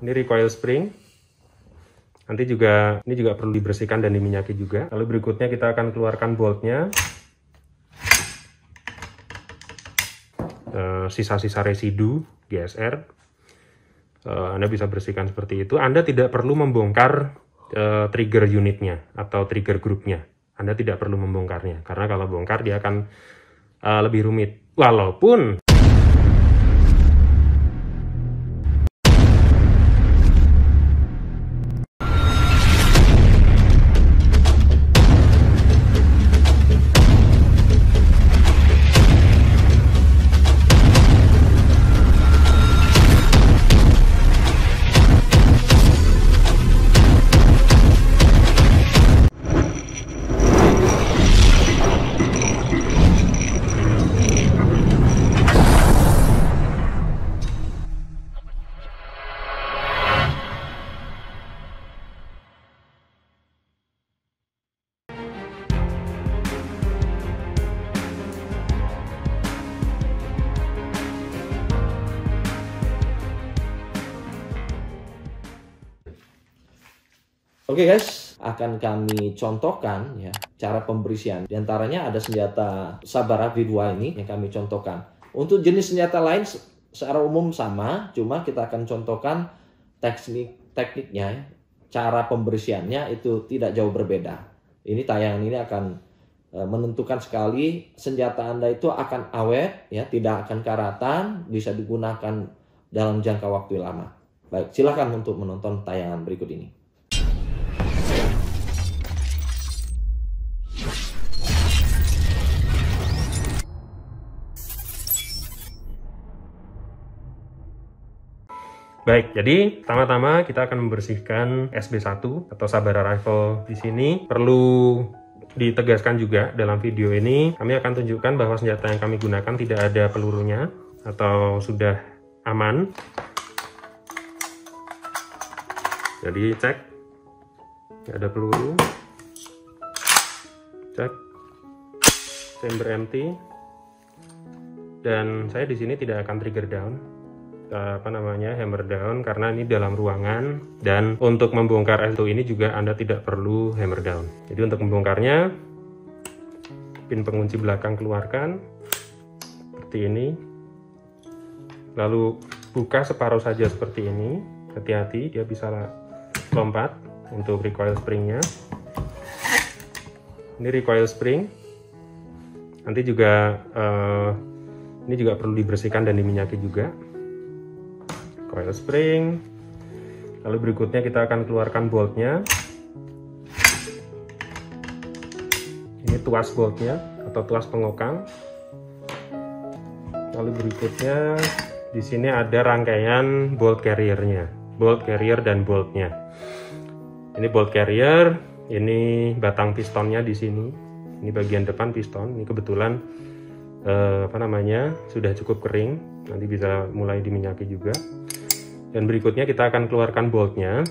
Ini recoil spring. Nanti juga ini juga perlu dibersihkan dan diminyaki juga. Lalu berikutnya kita akan keluarkan boltnya. Sisa-sisa residu GSR. Anda bisa bersihkan seperti itu. Anda tidak perlu membongkar trigger unitnya atau trigger groupnya. Anda tidak perlu membongkarnya karena kalau bongkar dia akan lebih rumit. Walaupun Oke guys, akan kami contohkan ya cara pembersihan. Di antaranya ada senjata Sabara V2 ini yang kami contohkan. Untuk jenis senjata lain secara umum sama, cuma kita akan contohkan tekniknya, cara pembersihannya itu tidak jauh berbeda. Ini tayangan ini akan menentukan sekali senjata Anda itu akan awet, ya, tidak akan karatan, bisa digunakan dalam jangka waktu lama. Baik, silakan untuk menonton tayangan berikut ini. Baik, jadi pertama-tama kita akan membersihkan SB1 atau Sabara Rifle di sini. Perlu ditegaskan juga dalam video ini, kami akan tunjukkan bahwa senjata yang kami gunakan tidak ada pelurunya atau sudah aman. Jadi cek, tidak ada peluru. Cek, chamber empty. Dan saya di sini tidak akan trigger down. Hammer down karena ini dalam ruangan, dan untuk membongkar S1 ini juga Anda tidak perlu hammer down. Jadi untuk membongkarnya, pin pengunci belakang keluarkan seperti ini, lalu buka separuh saja seperti ini. Hati-hati, dia bisa lompat. Untuk recoil springnya, ini recoil spring. Nanti juga ini juga perlu dibersihkan dan diminyaki juga. Coil spring. Lalu berikutnya kita akan keluarkan boltnya. Ini tuas boltnya atau tuas pengokang. Lalu berikutnya di sini ada rangkaian bolt carriernya, bolt carrier dan boltnya. Ini bolt carrier, ini batang pistonnya di sini. Ini bagian depan piston. Ini kebetulan sudah cukup kering. Nanti bisa mulai diminyaki juga. Dan berikutnya kita akan keluarkan boltnya.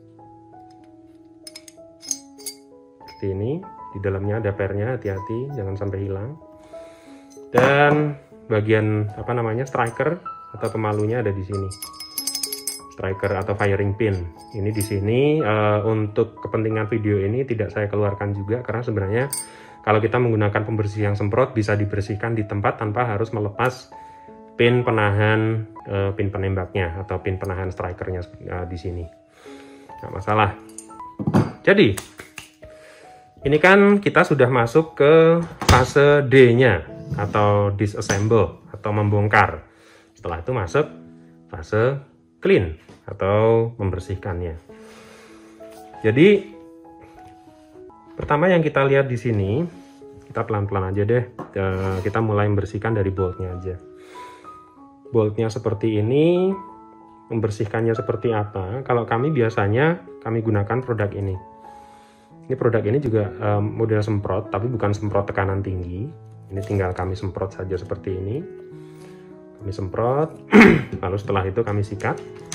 Seperti ini, di dalamnya ada pernya, hati-hati jangan sampai hilang. Dan bagian striker atau pemalunya ada di sini. Striker atau firing pin. Ini di sini untuk kepentingan video ini tidak saya keluarkan juga karena sebenarnya kalau kita menggunakan pembersih yang semprot bisa dibersihkan di tempat tanpa harus melepas pin penahan pin penembaknya atau pin penahan strikernya di sini. Nggak masalah. Jadi ini kan kita sudah masuk ke fase D-nya atau disassemble atau membongkar. Setelah itu masuk fase clean atau membersihkannya. Jadi pertama yang kita lihat di sini, kita pelan-pelan aja deh. Kita mulai membersihkan dari boltnya aja. Boltnya seperti ini, membersihkannya seperti apa? Kalau kami biasanya kami gunakan produk ini. Ini produk ini juga model semprot, tapi bukan semprot tekanan tinggi. Ini tinggal kami semprot saja seperti ini. Kami semprot, lalu setelah itu kami sikat.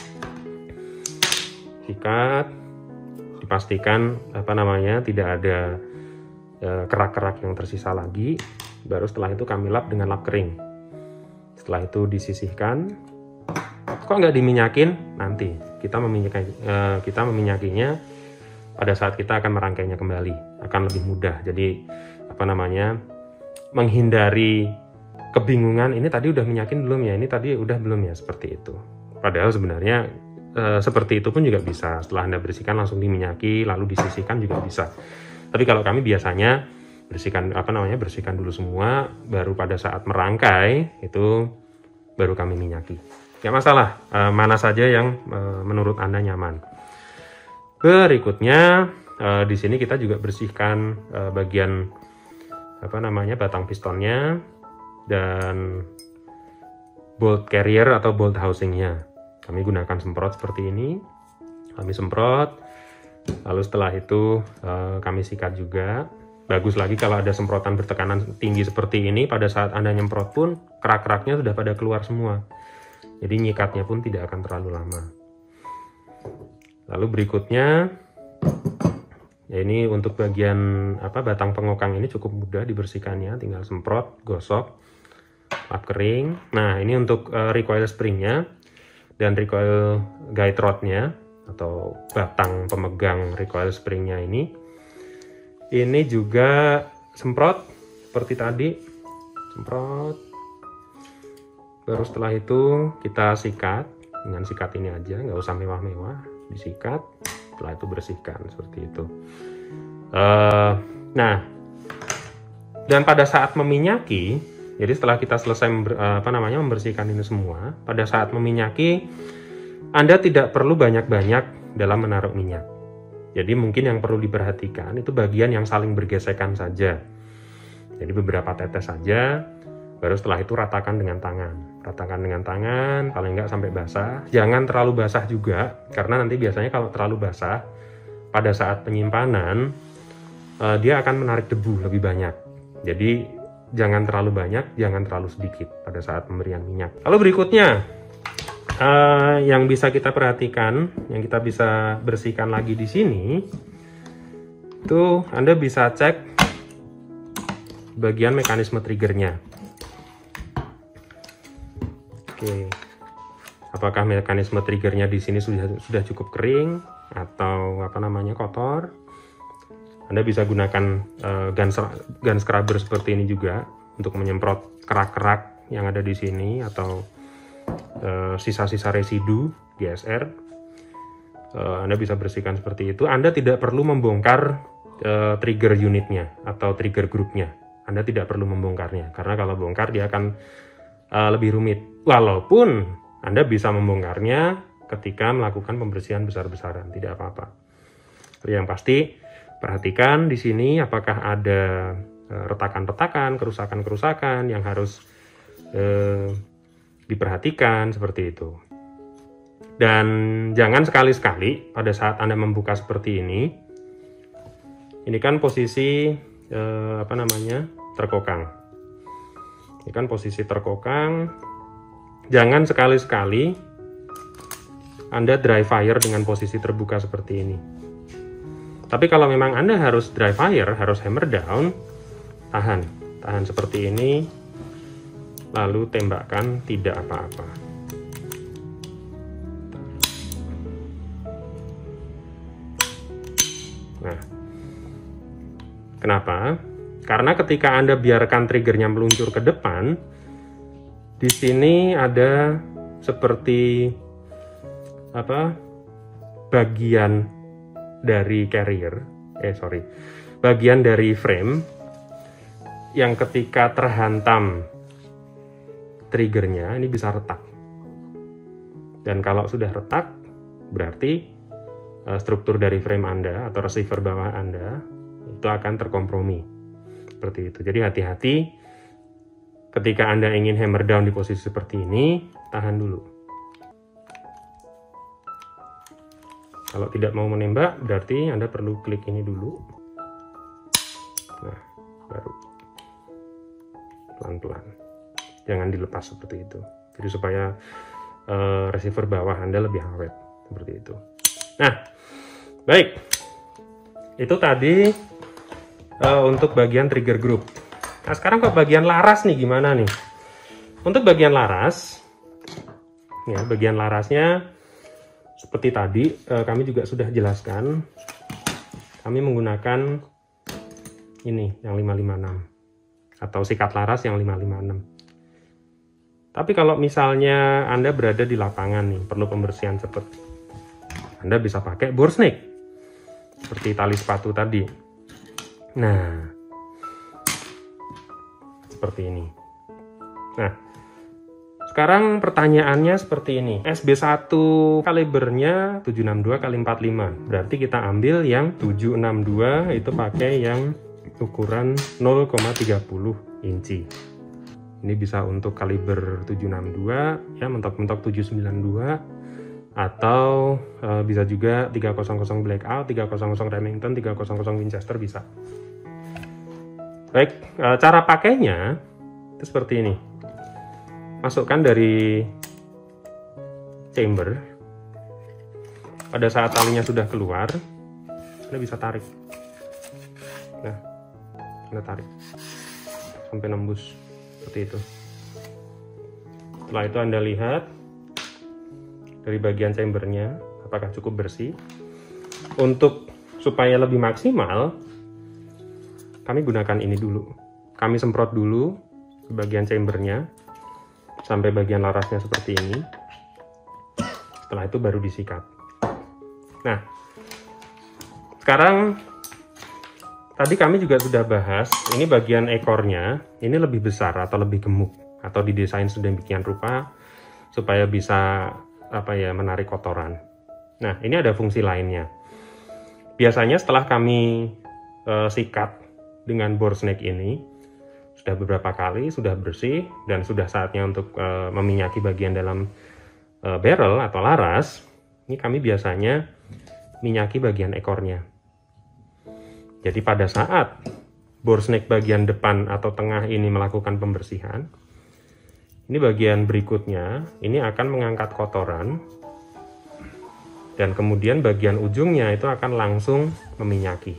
Dipastikan tidak ada kerak-kerak yang tersisa lagi. Baru setelah itu kami lap dengan lap kering. Setelah itu disisihkan. Kok nggak diminyakin? Nanti kita meminyakinya pada saat kita akan merangkainya kembali, akan lebih mudah. Jadi menghindari kebingungan, ini tadi udah minyakin belum ya, ini tadi udah belum ya, seperti itu. Padahal sebenarnya seperti itu pun juga bisa. Setelah Anda bersihkan langsung diminyaki, lalu disisihkan juga bisa. Tapi kalau kami biasanya bersihkan dulu semua, baru pada saat merangkai itu baru kami minyaki. Nggak masalah, mana saja yang menurut Anda nyaman. Berikutnya di sini kita juga bersihkan bagian batang pistonnya dan bolt carrier atau bolt housingnya. Kami gunakan semprot seperti ini. Kami semprot, lalu setelah itu kami sikat juga. Bagus lagi kalau ada semprotan bertekanan tinggi seperti ini, pada saat Anda nyemprot pun kerak-keraknya sudah pada keluar semua. Jadi nyikatnya pun tidak akan terlalu lama. Lalu berikutnya, ya ini untuk bagian batang pengokang ini cukup mudah dibersihkannya, tinggal semprot, gosok, lap kering. Nah, ini untuk recoil springnya dan recoil guide rodnya atau batang pemegang recoil springnya ini juga semprot seperti tadi, semprot. Baru setelah itu kita sikat dengan sikat ini aja, nggak usah mewah-mewah, disikat. Setelah itu bersihkan seperti itu. Nah, dan pada saat meminyaki, jadi setelah kita selesai membersihkan ini semua, pada saat meminyaki Anda tidak perlu banyak-banyak dalam menaruh minyak. Jadi mungkin yang perlu diperhatikan itu bagian yang saling bergesekan saja. Jadi beberapa tetes saja, baru setelah itu ratakan dengan tangan. Ratakan dengan tangan, paling nggak sampai basah. Jangan terlalu basah juga, karena nanti biasanya kalau terlalu basah, pada saat penyimpanan, dia akan menarik debu lebih banyak. Jadi jangan terlalu banyak, jangan terlalu sedikit pada saat pemberian minyak. Lalu berikutnya, yang bisa kita perhatikan, yang kita bisa bersihkan lagi di sini, itu Anda bisa cek bagian mekanisme triggernya. Oke, apakah mekanisme triggernya di sini sudah cukup kering atau kotor? Anda bisa gunakan gun scrubber seperti ini juga untuk menyemprot kerak-kerak yang ada di sini atau sisa-sisa residu GSR. Anda bisa bersihkan seperti itu. Anda tidak perlu membongkar trigger unitnya atau trigger groupnya. Anda tidak perlu membongkarnya, karena kalau bongkar dia akan lebih rumit. Walaupun Anda bisa membongkarnya ketika melakukan pembersihan besar-besaran, tidak apa-apa. Yang pasti perhatikan di sini apakah ada retakan-retakan, kerusakan-kerusakan yang harus diperhatikan seperti itu. Dan jangan sekali-sekali pada saat Anda membuka seperti ini kan posisi terkokang. Ini kan posisi terkokang. Jangan sekali-sekali Anda dry fire dengan posisi terbuka seperti ini. Tapi kalau memang Anda harus dry fire, harus hammer down, tahan seperti ini, lalu tembakkan, tidak apa-apa. Nah, kenapa? Karena ketika Anda biarkan triggernya meluncur ke depan, di sini ada seperti bagian dari bagian dari frame yang ketika terhantam triggernya ini bisa retak. Dan kalau sudah retak, berarti struktur dari frame Anda atau receiver bawah Anda itu akan terkompromi. Seperti itu. Jadi hati-hati ketika Anda ingin hammer down di posisi seperti ini, tahan dulu. Kalau tidak mau menembak, berarti Anda perlu klik ini dulu. Nah, baru pelan-pelan. Jangan dilepas seperti itu. Jadi supaya receiver bawah Anda lebih awet. Seperti itu. Nah, baik. Itu tadi untuk bagian trigger group. Nah, sekarang ke bagian laras nih, gimana nih? Untuk bagian laras, ya, bagian larasnya seperti tadi kami juga sudah jelaskan, kami menggunakan ini yang 556 atau sikat laras yang 556. Tapi kalau misalnya Anda berada di lapangan nih, perlu pembersihan cepat, Anda bisa pakai bore snake seperti tali sepatu tadi. Nah, seperti ini. Nah, sekarang pertanyaannya seperti ini. SB1 kalibernya 762x45. Berarti kita ambil yang 762 itu pakai yang ukuran 0,30 inci. Ini bisa untuk kaliber 762 ya, mentok-mentok 792 atau bisa juga 300 Blackout, 300 Remington, 300 Winchester bisa. Baik, cara pakainya itu seperti ini. Masukkan dari chamber. Pada saat talinya sudah keluar, Anda bisa tarik. Nah, Anda tarik sampai nembus seperti itu. Setelah itu Anda lihat dari bagian chambernya apakah cukup bersih. Untuk supaya lebih maksimal, kami gunakan ini dulu. Kami semprot dulu ke bagian chambernya sampai bagian larasnya seperti ini. Setelah itu baru disikat. Nah, sekarang tadi kami juga sudah bahas, ini bagian ekornya ini lebih besar atau lebih gemuk atau didesain sedemikian rupa supaya bisa menarik kotoran. Nah, ini ada fungsi lainnya. Biasanya setelah kami sikat dengan bore snake ini, sudah beberapa kali, sudah bersih, dan sudah saatnya untuk meminyaki bagian dalam barrel atau laras. Ini kami biasanya minyaki bagian ekornya. Jadi pada saat bore snake bagian depan atau tengah ini melakukan pembersihan, ini bagian berikutnya, ini akan mengangkat kotoran, dan kemudian bagian ujungnya itu akan langsung meminyaki.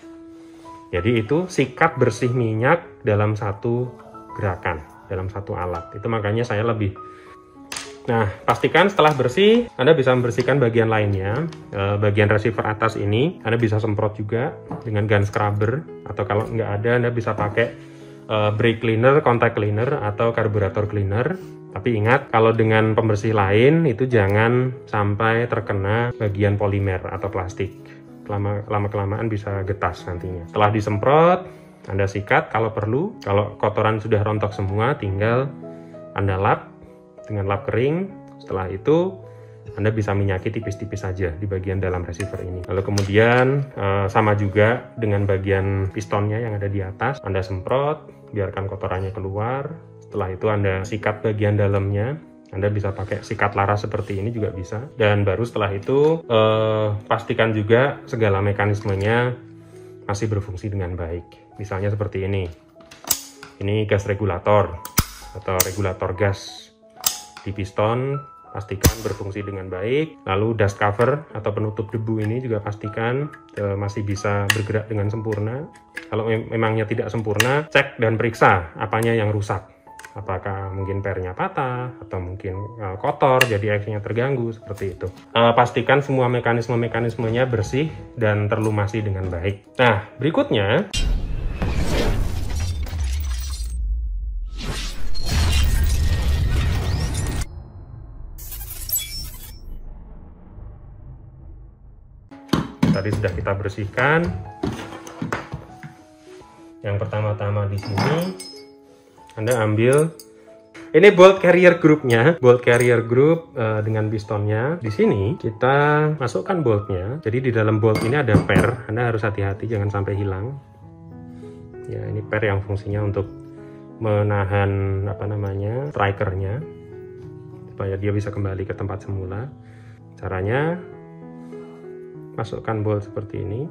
Jadi itu sikat bersih minyak dalam satu gerakan, dalam satu alat. Itu makanya saya lebih. Nah, pastikan setelah bersih, Anda bisa membersihkan bagian lainnya. Bagian receiver atas ini, Anda bisa semprot juga dengan gun scrubber. Atau kalau nggak ada, Anda bisa pakai brake cleaner, contact cleaner, atau karburator cleaner. Tapi ingat, kalau dengan pembersih lain, itu jangan sampai terkena bagian polimer atau plastik. Lama-kelamaan bisa getas nantinya. Setelah disemprot, Anda sikat kalau perlu. Kalau kotoran sudah rontok semua, tinggal Anda lap dengan lap kering. Setelah itu, Anda bisa minyaki tipis-tipis saja di bagian dalam receiver ini. Lalu kemudian sama juga dengan bagian pistonnya yang ada di atas. Anda semprot, biarkan kotorannya keluar. Setelah itu Anda sikat bagian dalamnya. Anda bisa pakai sikat laras seperti ini juga bisa. Dan baru setelah itu pastikan juga segala mekanismenya masih berfungsi dengan baik. Misalnya seperti ini. Ini gas regulator atau regulator gas di piston. Pastikan berfungsi dengan baik. Lalu dust cover atau penutup debu ini juga pastikan masih bisa bergerak dengan sempurna. Kalau memangnya tidak sempurna, cek dan periksa apanya yang rusak. Apakah mungkin pernya patah atau mungkin kotor, jadi actionnya terganggu, seperti itu. Pastikan semua mekanisme-mekanismenya bersih dan terlumasi dengan baik. Nah, berikutnya tadi sudah kita bersihkan. Yang pertama-tama di sini Anda ambil ini bolt carrier groupnya, bolt carrier group dengan pistonnya. Di sini kita masukkan boltnya. Jadi di dalam bolt ini ada per. Anda harus hati-hati jangan sampai hilang. Ya, ini per yang fungsinya untuk menahan strikernya supaya dia bisa kembali ke tempat semula. Caranya masukkan bolt seperti ini.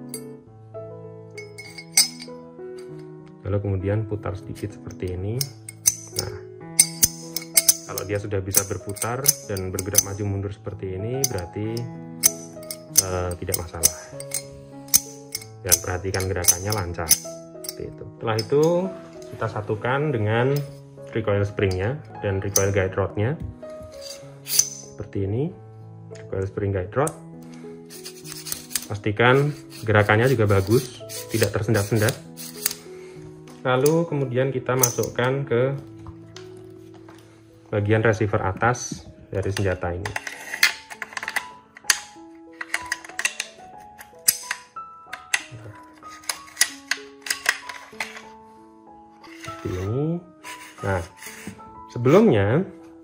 Lalu kemudian putar sedikit seperti ini. Nah, kalau dia sudah bisa berputar dan bergerak maju mundur seperti ini, berarti tidak masalah. Dan perhatikan gerakannya lancar, seperti itu. Setelah itu kita satukan dengan recoil springnya dan recoil guide rodnya, seperti ini. coil spring guide rod. Pastikan gerakannya juga bagus, tidak tersendat-sendat. Lalu kemudian kita masukkan ke bagian receiver atas dari senjata ini. Seperti ini. Nah, sebelumnya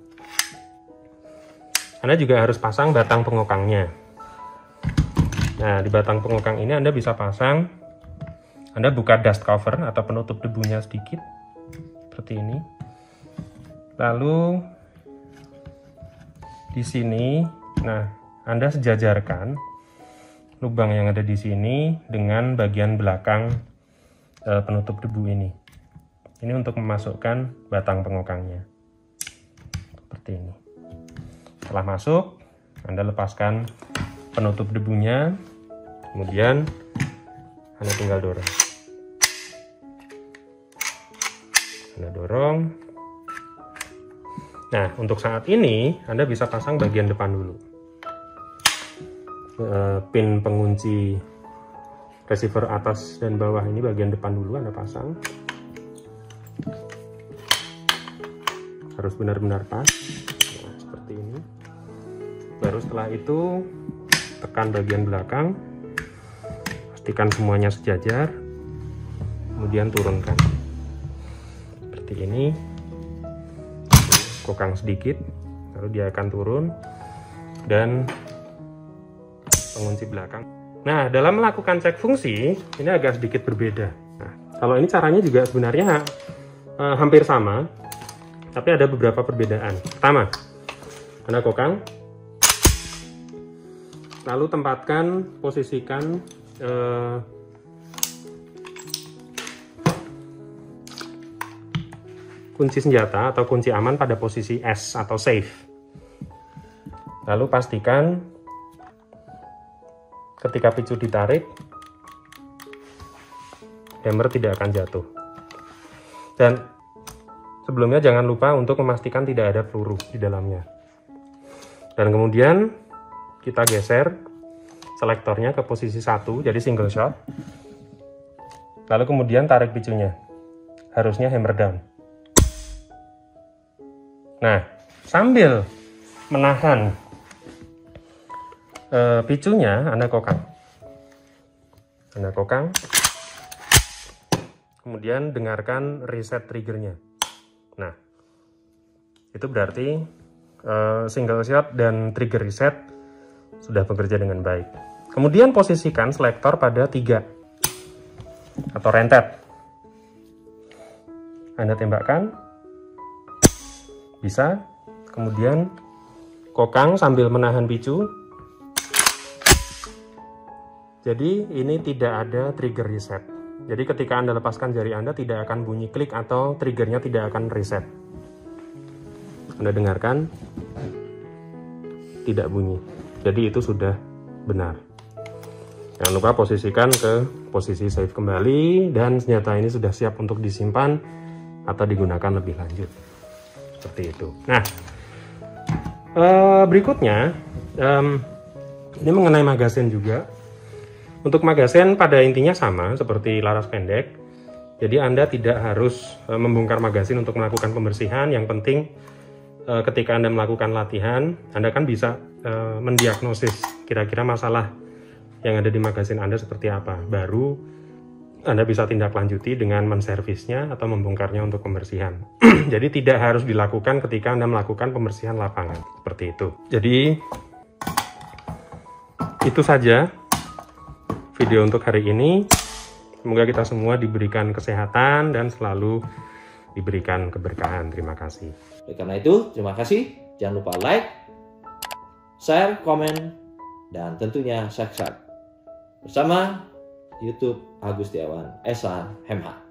Anda juga harus pasang batang pengokangnya. Nah, di batang pengokang ini Anda bisa pasang, Anda buka dust cover atau penutup debunya sedikit, seperti ini. Lalu di sini, nah, Anda sejajarkan lubang yang ada di sini dengan bagian belakang penutup debu ini. Ini untuk memasukkan batang pengokangnya. Seperti ini. Setelah masuk, Anda lepaskan penutup debunya, kemudian Anda tinggal dorong. Anda dorong. Nah, untuk saat ini Anda bisa pasang bagian depan dulu. Pin pengunci receiver atas dan bawah ini bagian depan dulu Anda pasang. Harus benar-benar pas. Nah, seperti ini. Baru setelah itu tekan bagian belakang. Pastikan semuanya sejajar. Kemudian turunkan. Seperti ini. Kokang sedikit, lalu dia akan turun, dan pengunci belakang. Nah, dalam melakukan cek fungsi ini agak sedikit berbeda. Nah, kalau ini caranya juga sebenarnya hampir sama, tapi ada beberapa perbedaan. Pertama, Anda kokang, lalu tempatkan, posisikan kunci senjata atau kunci aman pada posisi S atau safe. Lalu pastikan ketika picu ditarik, hammer tidak akan jatuh. Dan sebelumnya jangan lupa untuk memastikan tidak ada peluru di dalamnya. Dan kemudian kita geser selektornya ke posisi 1, jadi single shot. Lalu kemudian tarik picunya. Harusnya hammer down. Nah, sambil menahan picunya, Anda kokang. Anda kokang. Kemudian dengarkan reset triggernya. Nah, itu berarti single shot dan trigger reset sudah bekerja dengan baik. Kemudian posisikan selektor pada 3 atau rentet. Anda tembakkan. Bisa, kemudian kokang sambil menahan picu. Jadi ini tidak ada trigger reset. Jadi ketika Anda lepaskan jari Anda tidak akan bunyi klik atau triggernya tidak akan reset. Anda dengarkan, tidak bunyi. Jadi itu sudah benar. Jangan lupa posisikan ke posisi safe kembali dan senjata ini sudah siap untuk disimpan atau digunakan lebih lanjut. Seperti itu. Nah, berikutnya ini mengenai magazen juga. Untuk magazen pada intinya sama seperti laras pendek. Jadi Anda tidak harus membongkar magazen untuk melakukan pembersihan. Yang penting ketika Anda melakukan latihan, Anda kan bisa mendiagnosis kira-kira masalah yang ada di magazen Anda seperti apa. Baru Anda bisa tindak lanjuti dengan menservisnya atau membongkarnya untuk pembersihan. Jadi tidak harus dilakukan ketika Anda melakukan pembersihan lapangan. Seperti itu. Jadi itu saja video untuk hari ini. Semoga kita semua diberikan kesehatan dan selalu diberikan keberkahan. Terima kasih. Oleh karena itu, terima kasih. Jangan lupa like, share, komen, dan tentunya subscribe. Bersama YouTube Agus Setiawan, SH Hemha.